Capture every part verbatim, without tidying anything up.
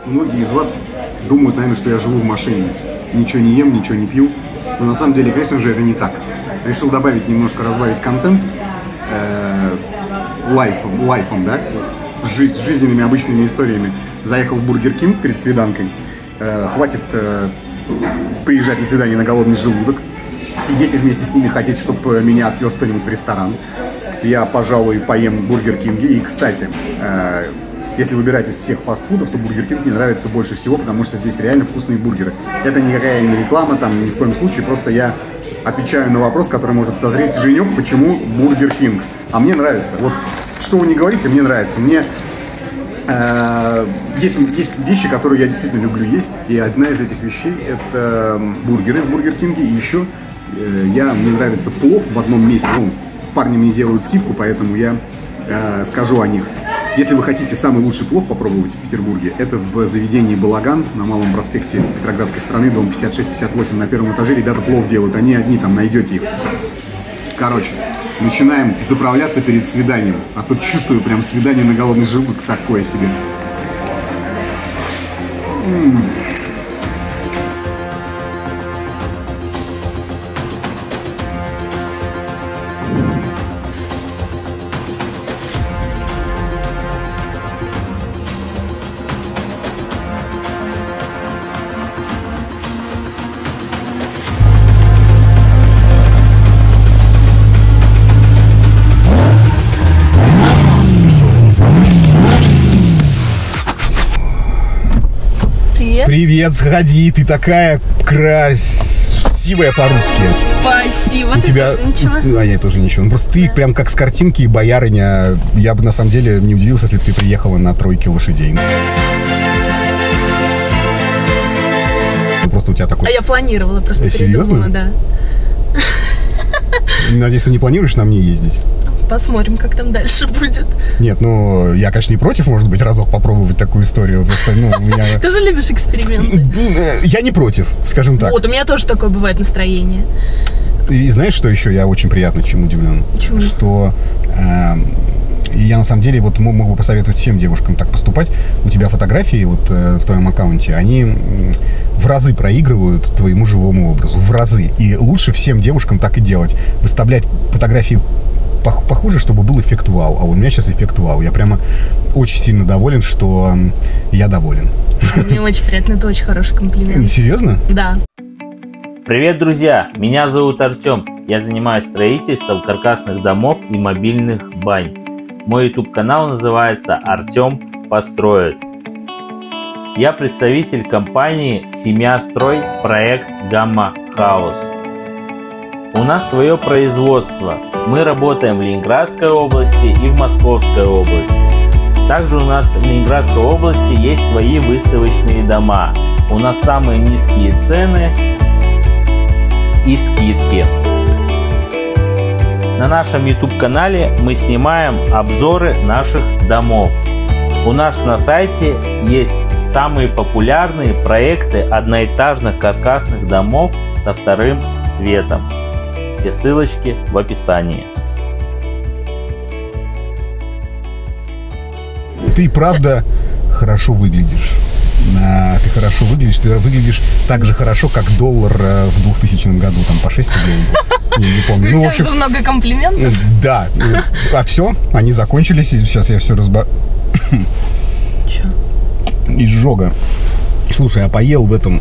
Многие из вас думают, наверное, что я живу в машине. Ничего не ем, ничего не пью. Но на самом деле, конечно же, это не так. Решил добавить немножко, разбавить контент э, лайфом, лайфом, да, Жи- жизненными обычными историями. Заехал в Бургер Кинг перед свиданкой. Э, хватит э, приезжать на свидание на голодный желудок. Сидеть и вместе с ними хотеть, чтобы меня отвез кто-нибудь в ресторан. Я, пожалуй, поем в Бургер Кинге. И, кстати, э, если выбирать из всех фастфудов, то Бургер Кинг мне нравится больше всего, потому что здесь реально вкусные бургеры. Это никакая не реклама, там, ни в коем случае, просто я отвечаю на вопрос, который может дозреть Женек, почему Бургер Кинг. А мне нравится. Вот, что вы не говорите, мне нравится. Мне э, есть, есть вещи, которые я действительно люблю есть, и одна из этих вещей – это бургеры в Бургер Кинге, и еще э, я, мне нравится плов в одном месте. Ну, парни мне делают скидку, поэтому я э, скажу о них. Если вы хотите самый лучший плов попробовать в Петербурге, это в заведении «Балаган» на Малом проспекте Петроградской страны, дом пятьдесят шесть пятьдесят восемь, на первом этаже. Ребята плов делают, они одни, там найдете их. Короче, начинаем заправляться перед свиданием. А то чувствую прям свидание на голодный желудок такое себе. М-м. Привет, сходи, ты такая красивая по-русски. Спасибо. У тебя... Ничего. А я тоже ничего. Ну, просто ты прям как с картинки и боярыня. Я бы на самом деле не удивился, если бы ты приехала на тройке лошадей. Ну, просто у тебя такой... А я планировала, просто да, передумала, серьезно? Да. Надеюсь, ты не планируешь на мне ездить? Посмотрим, как там дальше будет. Нет, ну, я, конечно, не против, может быть, разок попробовать такую историю. Просто, ну, у меня... Ты же любишь эксперименты. Я не против, скажем так. Вот, у меня тоже такое бывает настроение. И знаешь, что еще я очень приятно чем удивлен? Почему? Что э, я, на самом деле, вот мог бы посоветовать всем девушкам так поступать. У тебя фотографии вот э, в твоем аккаунте, они в разы проигрывают твоему живому образу. В разы. И лучше всем девушкам так и делать. Выставлять фотографии похуже, чтобы был эффект вау. А у меня сейчас эффект вау. Я прямо очень сильно доволен, что я доволен. Мне очень приятно, это очень хороший комплимент. Серьезно? Да. Привет, друзья! Меня зовут Артем. Я занимаюсь строительством каркасных домов и мобильных бань. Мой YouTube-канал называется «Артем построит». Я представитель компании «Семья Строй», проект «Гамма Хаус». У нас свое производство. Мы работаем в Ленинградской области и в Московской области. Также у нас в Ленинградской области есть свои выставочные дома. У нас самые низкие цены и скидки. На нашем YouTube-канале мы снимаем обзоры наших домов. У нас на сайте есть самые популярные проекты одноэтажных каркасных домов со вторым светом. Все ссылочки в описании. Ты правда хорошо выглядишь. А, ты хорошо выглядишь, ты выглядишь так же хорошо, как доллар в двухтысячном году, там по шесть рублей. Я не помню. Ну, в общем, уже много комплиментов. Да. А все, они закончились. Сейчас я все разбо... Че? Изжога. Слушай, а поел в этом...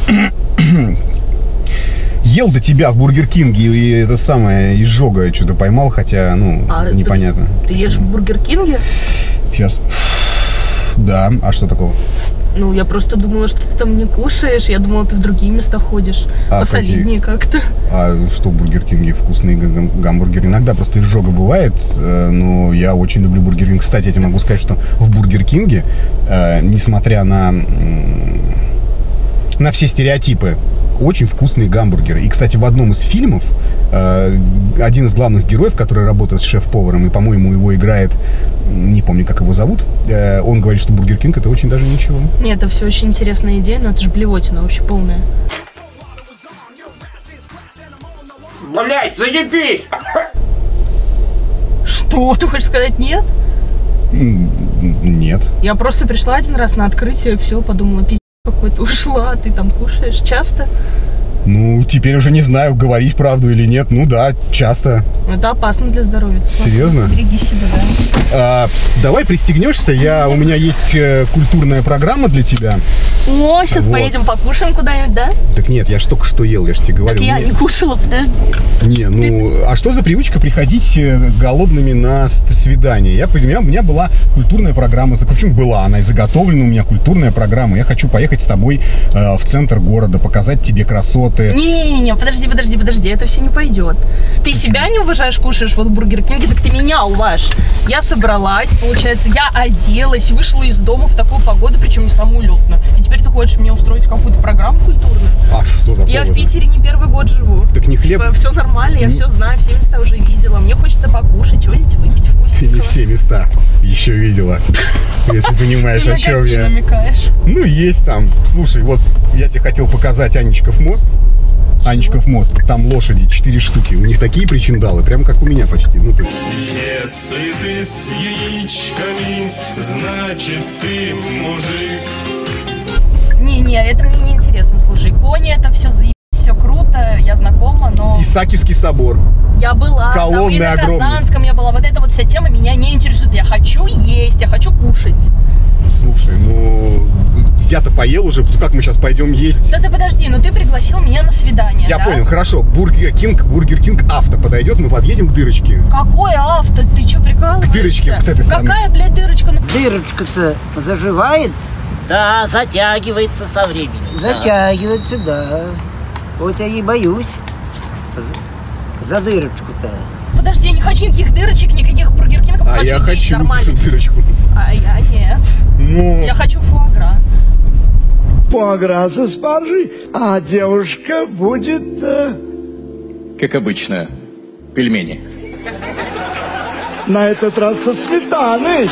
Ел до тебя в Бургер Кинге, и это самое, изжога что-то поймал, хотя, ну, а непонятно. Ты, ты ешь в Бургер Кинге? Сейчас. Да, а что такого? Ну, я просто думала, что ты там не кушаешь. Я думала, ты в другие места ходишь. А посолиднее как-то. А что в Бургер Кинге? Вкусные гам гамбургеры. Иногда просто изжога бывает, но я очень люблю Бургер Кинг. Кстати, я тебе могу сказать, что в Бургер Кинге, несмотря на, на все стереотипы, очень вкусные гамбургеры. И, кстати, в одном из фильмов э, один из главных героев, который работает с шеф-поваром, и, по-моему, его играет, не помню, как его зовут, э, он говорит, что Бургер Кинг — это очень даже ничего. Нет, это все очень интересная идея, но это же блевотина вообще полная. Блять, заебись! Что? Ты хочешь сказать нет? Нет. Я просто пришла один раз на открытие, все, подумала, пиздец какой-то, ушла, ты там кушаешь часто? Ну, теперь уже не знаю, говорить правду или нет. Ну да, часто. Это опасно для здоровья. Серьезно? Береги себя, да. А, давай пристегнешься, я, у меня есть э, культурная программа для тебя. О, сейчас Вот. поедем покушаем куда-нибудь, да? Так нет, я ж только что ел, я ж тебе говорю. Так я мне- не кушала, подожди. Не, ну, а что за привычка приходить э, голодными на с- свидание? Я, у, меня, у меня была культурная программа, за- причем была она и заготовлена у меня культурная программа. Я хочу поехать с тобой э, в центр города, показать тебе красоты. Не-не-не, подожди, подожди, подожди, это все не пойдет. Ты себя не уважаешь, кушаешь вот в Бургер Кинге, так ты меня уважь. Я собралась, получается, я оделась, вышла из дома в такую погоду, причем не самую летную. И теперь ты хочешь мне устроить какую-то программу культурную? А что такое? Я в Питере не первый год живу. Так не хлеб. Типа, все нормально, я Не- все знаю, все места уже видела. Мне хочется покушать, что-нибудь выпить Ты вкусненького. не все места еще видела, если понимаешь, Ты о на чем какие я. намекаешь? Ну, есть там. Слушай, вот я тебе хотел показать Анечков мост. Анечков мост. Там лошади, четыре штуки. У них такие причиндалы, прям как у меня почти. Ну, ты... Если ты с яичками, значит ты мужик. Не-не, это мне не интересно, слушай. Кони, это все заебись, все круто, я знакома, но... Исаакиевский собор. Я была там и Колонны на огромные. Казанском, я была. Вот эта вот вся тема меня не интересует. Я хочу есть, я хочу кушать. Слушай, ну, я-то поел уже. Как мы сейчас пойдем есть? Да ты подожди, ну ты пригласил меня на свидание, Я да? понял, хорошо. Бургер Кинг, Бургер Кинг авто подойдет, мы подъедем к дырочке. Какое авто? Ты что, прикалываешься? К дырочке, с этой стороны. Какая, блядь, дырочка? Ну, Дырочка-то заживает, Да, затягивается со временем. да. затягивается, да. Вот я и боюсь. За, за дырочку-то. подожди, я не хочу никаких дырочек, никаких Бургер Кингов. А хочу я есть хочу нормально. дырочку. А я нет. Ну, Я хочу фуагра. Фуагра со спаржей, а девушка будет... э, Как обычно, пельмени. на этот раз со сметаной.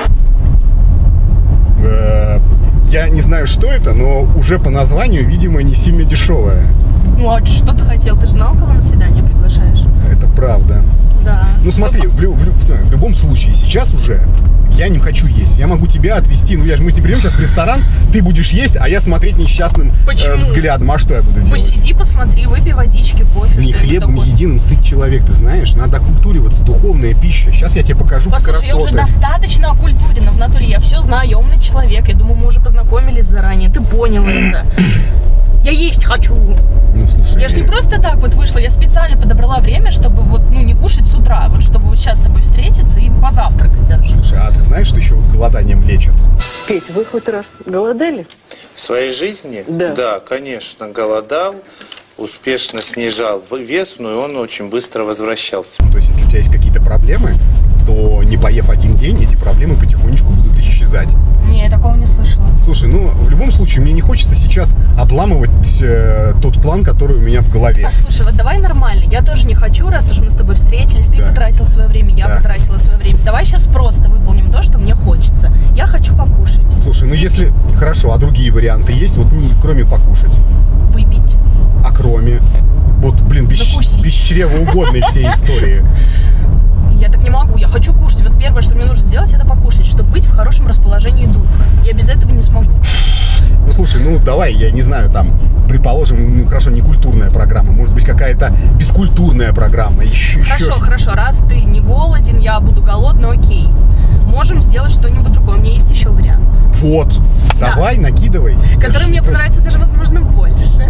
э, я не знаю, что это, но уже по названию, видимо, не сильно дешевое. Ну, а что ты хотел? Ты же знал, кого на свидание приглашаешь? Это правда. Да. Ну смотри, в, лю- в лю- в любом случае, сейчас уже я не хочу есть. Я могу тебя отвезти. Ну, я же мы не придем сейчас в ресторан, ты будешь есть, а я смотреть несчастным э, Почему? взглядом. А что я буду делать? Посиди, посмотри, выпей водички, кофе. Не что-нибудь хлебом такое. единым сыт человек, ты знаешь. Надо окультуриваться, духовная пища. Сейчас я тебе покажу Послушай, я уже красоты. достаточно окультурена в натуре. Я все знаю, я умный человек. Я думаю, мы уже познакомились заранее. Ты понял это. Я есть хочу. Ну, слушай, Я же не просто так вот вышла, я специально подобрала время, чтобы вот, ну, не кушать с утра, вот чтобы вот сейчас с тобой встретиться и позавтракать даже. Слушай, а ты знаешь, что еще вот голоданием лечат? Петь, вы хоть раз голодали? В своей жизни? Да. конечно, голодал, успешно снижал вес, но и он очень быстро возвращался. То есть, если у тебя есть какие-то проблемы, то не поев один день, эти проблемы потихонечку будут исчезать. Не, я такого не слышала. Слушай, ну, в любом случае, мне не хочется сейчас обламывать э, тот план, который у меня в голове. Послушай, вот давай нормально. Я тоже не хочу, раз уж мы с тобой встретились, ты Да. потратил свое время, я Да. потратила свое время. Давай сейчас просто выполним то, что мне хочется. Я хочу покушать. Слушай, ну И если... Хорошо, а другие варианты есть? Вот не, кроме покушать. выпить. А кроме... Вот, блин, без, Закусить. без чревоугодной всей истории. Я так не могу, я хочу кушать. Вот первое, что мне нужно сделать, это покушать, чтобы быть в хорошем расположении духа. Я без этого не смогу. Ну, слушай, ну, давай, я не знаю, там, предположим, ну, хорошо, не культурная программа, может быть, какая-то бескультурная программа, еще... Хорошо, еще... хорошо, раз ты не голоден, я буду голодна, окей. Можем сделать что-нибудь другое. У меня есть еще вариант, Вот, Да. давай, накидывай. который мне понравится даже, возможно, больше.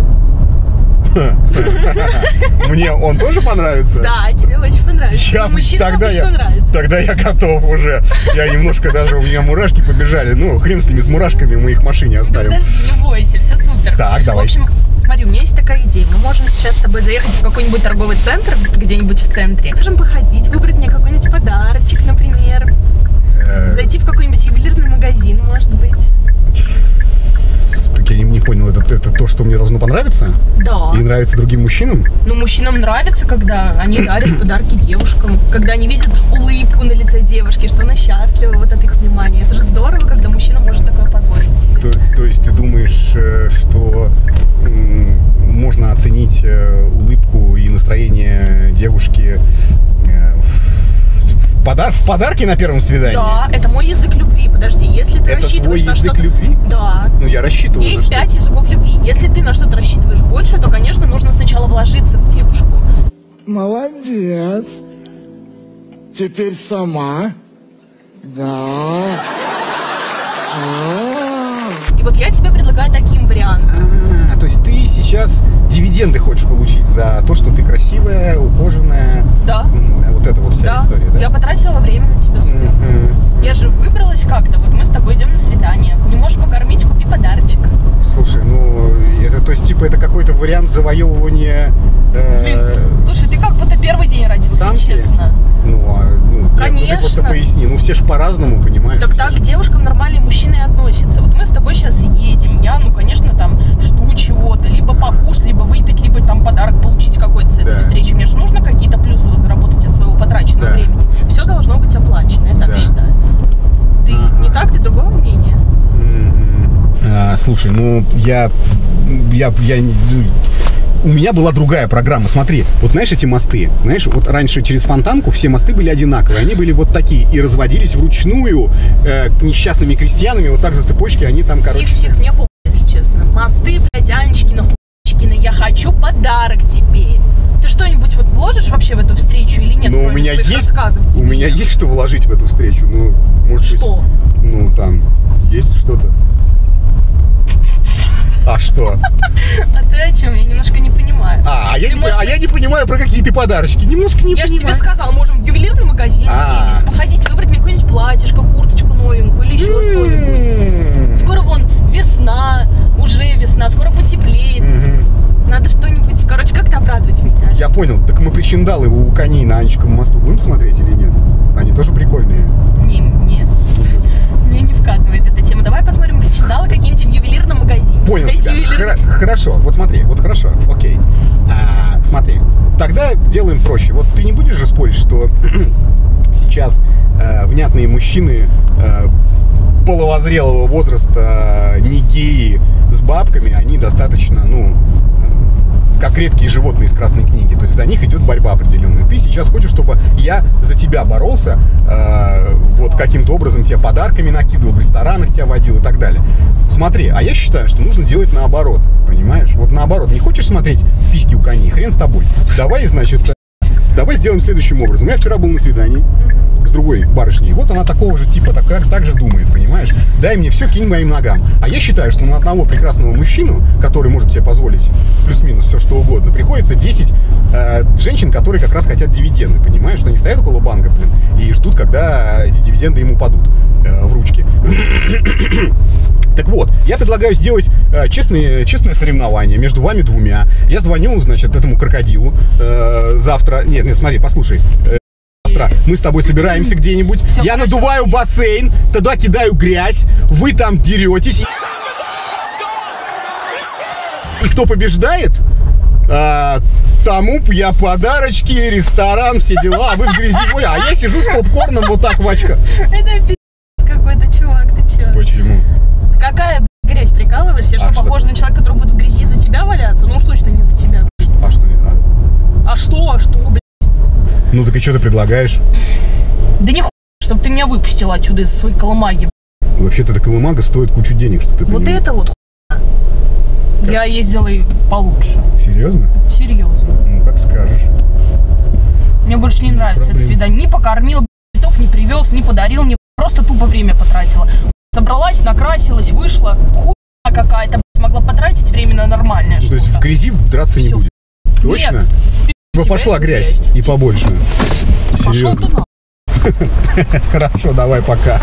Мне он тоже понравится? Да, тебе очень понравится. Я, Но мужчинам тогда, обычно я, нравится. тогда я готов уже. Я немножко даже, у меня мурашки побежали. Ну, хрен с ними, с мурашками, мы их в машине Да оставим. подожди, не бойся, все супер. Так, давай. В общем, смотри, у меня есть такая идея. Мы можем сейчас с тобой заехать в какой-нибудь торговый центр, где-нибудь в центре. Можем походить, выбрать мне какой-нибудь подарочек, например. Э, Зайти в какой-нибудь ювелирный магазин, может быть. Так я не, не понял, это, это то, что мне должно понравиться? Да. И нравится другим мужчинам? Ну, мужчинам нравится, когда они дарят подарки девушкам, когда они видят улыбку на лице девушки, что она счастлива вот от их внимания. Это же здорово, когда мужчина может такое позволить себе. То, то есть ты думаешь, э, что м, можно оценить э, улыбку и настроение девушки э, в, в подар- в подарке на первом свидании? Да, это мой язык любви, Подожди, если ты Это рассчитываешь твой на язык что-то... любви? Да. Ну, я рассчитываю. Есть пять языков любви. Если ты на что-то рассчитываешь больше, то, конечно, нужно сначала вложиться в девушку. Молодец. Теперь сама. Да. И вот я тебе предлагаю таким вариантом. А, то есть ты сейчас дивиденды хочешь получить за то, что ты красивая, ухоженная. Да. Вот это вот вся Да. история, да? Я потратила время на тебя. Mm-hmm. Я же выбралась как-то. Вот мы с тобой идем на свидание. Не можешь покормить, купи подарочек. Слушай, ну, это, то есть, типа, это какой-то вариант завоевывания... Э, Блин, слушай, ты как будто первый день родился, самки? честно. Ну, а, ну, нет, Конечно. ну, ты просто поясни. Ну, все же по-разному, понимаешь? Так так к девушкам нормальные мужчины и относятся. Вот мы с тобой сейчас едем. Я, ну, конечно, там жду чего-то. Либо покушать, либо выпить, либо там подарок получить какой-то с этой Да. встречи. Мне же нужно какие-то плюсы вот заработать от своего потраченного Да. времени. Все должно быть оплачено, я так Да. считаю. Ты не так, ты другого мнения? А, слушай, ну, я... Я... я не- у меня была другая программа. Смотри, вот знаешь эти мосты? Знаешь, вот раньше через Фонтанку все мосты были одинаковые. Они были вот такие и разводились вручную э, несчастными крестьянами. Вот так за цепочки они там, короче... Тихо-тихо, мне похуй, если честно. Мосты, блядь, Анечкина, хуйчкина, я хочу подарок тебе. Ты что-нибудь вот вложишь вообще в эту встречу или нет? Ну, у кроме меня своих есть, рассказов у тебе? меня есть что вложить в эту встречу. Ну, может Что? быть, ну, там, есть что-то. А что? А ты о чем? Я немножко не понимаю. А, а, я, Ты, не, может а быть- я не понимаю, про какие ты подарочки. Немножко не Я же понимаю. тебе сказала, можем в ювелирный магазин А. съездить, походить, выбрать мне какое-нибудь платьишко, курточку новенькую или еще что-нибудь. Скоро вон весна, уже весна, скоро потеплеет. Надо что-нибудь, короче, как-то обрадовать меня. Я понял. Так мы причиндалы у коней на Анечковом мосту будем смотреть или нет? Они тоже прикольные. Не, не. Мне не вкатывает эта тема. Давай посмотрим причиндалы какие-нибудь в ювелирном магазине. Понял Эти тебя. ювелирные- Хра- хорошо, вот смотри, вот хорошо, окей. А, смотри, тогда делаем проще. Вот ты не будешь же спорить, что сейчас э, внятные мужчины э, половозрелого возраста, э, не геи с бабками, они достаточно, ну, э, как редкие животные из Красной книги. То есть за них идет борьба определенная. Ты сейчас хочешь, чтобы я за тебя боролся, э, вот каким-то образом тебя подарками накидывал, в ресторанах тебя водил и так далее. Смотри, а я считаю, что нужно делать наоборот, понимаешь? Вот наоборот, не хочешь смотреть письки у коней, хрен с тобой. Давай, значит, давай сделаем следующим образом. Я вчера был на свидании с другой барышней. Вот она такого же типа, так, так же думает, понимаешь? Дай мне все, кинь моим ногам. А я считаю, что на одного прекрасного мужчину, который может себе позволить плюс-минус все что угодно, приходится десять э, женщин, которые как раз хотят дивиденды, понимаешь? Что они стоят около банка, блин, и ждут, когда эти дивиденды ему падут э, в ручки. Так вот, я предлагаю сделать э, честное, честное соревнование между вами двумя. Я звоню, значит, этому крокодилу э, завтра. Нет, нет, смотри, послушай. Э, завтра мы с тобой собираемся где-нибудь. Всё, Я короче, надуваю бассейн, тогда кидаю грязь, вы там деретесь. И кто побеждает, э, тому я подарочки, ресторан, все дела. А вы в грязи. Ой, а я сижу с попкорном вот так в очках. Это пи***ц какой-то, чувак, ты чё? Почему? Какая, блядь, грязь, прикалываешься? А Что, что? похоже на человека, который будет в грязи за тебя валяться? Ну уж точно не за тебя. А что? А, А что, а что, блядь? ну так и что ты предлагаешь? Да не хуй, чтобы ты меня выпустила отсюда из своей колымаги. Вообще-то эта колымага стоит кучу денег, что ты Вот понимаешь. это вот хуйня. Я ездила и получше. Серьезно? Серьезно. Ну, как скажешь. Мне больше не нравится это свидание. Не покормил, блядь, цветов не привез, не подарил, не просто тупо время потратила. Собралась, накрасилась, вышла. Хуйня какая-то, блядь, могла потратить время на нормальное Ну, то есть в грязи драться не Всё. будет? Точно? Нет. Ну, Тебя пошла это грязь. И побольше. Пошел ты Серьезно. на. Хорошо, давай, пока.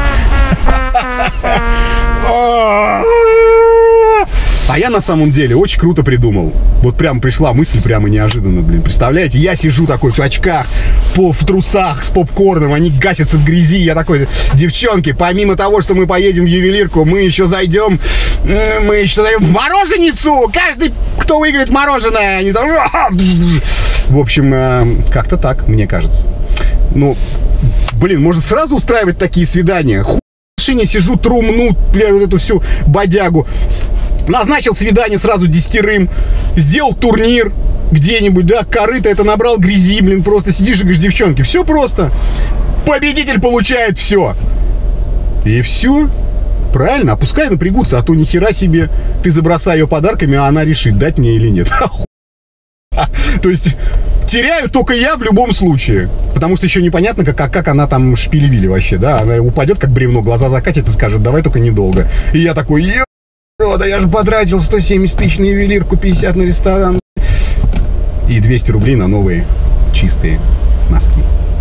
А я на самом деле очень круто придумал. Вот прям пришла мысль прямо неожиданно, блин. Представляете, я сижу такой в очках, по, в трусах с попкорном, они гасятся в грязи. Я такой, девчонки, помимо того, что мы поедем в ювелирку, мы еще зайдем, мы еще зайдем в мороженицу. Каждый, кто выиграет мороженое, они там... В общем, как-то так, мне кажется. Ну, блин, может сразу устраивать такие свидания? Хуй в машине сижу, трумну, бля, вот эту всю бодягу. Назначил свидание сразу десятерым, сделал турнир где-нибудь, да, корыто это набрал грязи, блин, просто сидишь и говоришь, девчонки, все просто. Победитель получает все. И все. Правильно, а пускай напрягутся, а то ни хера себе. Ты забросай ее подарками, а она решит, дать мне или нет. То есть теряю только я в любом случае. Потому что еще непонятно, как, как она там шпилевили вообще, да. Она упадет как бревно, глаза закатит и скажет, давай только недолго. И я такой, ё, да я же потратил сто семьдесят тысяч на ювелирку, пятьдесят на ресторан. И двести рублей на новые чистые носки.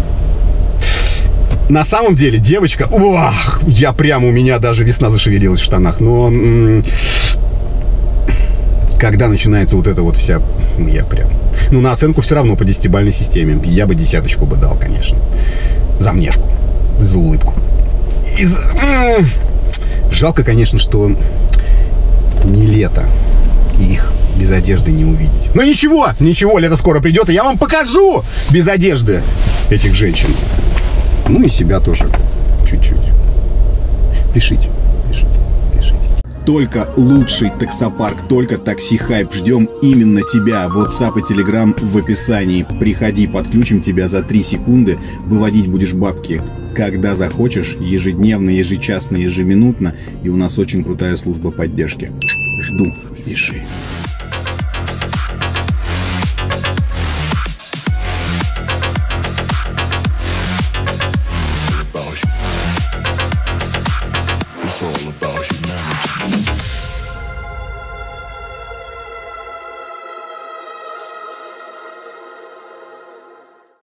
На самом деле, девочка, ох, я прямо, у меня даже весна зашевелилась в штанах. Но м- когда начинается вот эта вот вся, я прям... Ну, на оценку все равно по десятибалльной системе. Я бы десяточку бы дал, конечно. За внешку, за улыбку. И за... Жалко, конечно, что не лето, и их без одежды не увидеть. Но ничего, ничего, лето скоро придет, и я вам покажу без одежды этих женщин. Ну и себя тоже чуть-чуть. Пишите, пишите, пишите. Только лучший таксопарк, только такси хайп. Ждем именно тебя. WhatsApp и Telegram в описании. Приходи, подключим тебя за три секунды. Выводить будешь бабки, когда захочешь, ежедневно, ежечасно, ежеминутно. И у нас очень крутая служба поддержки. Жду, пиши.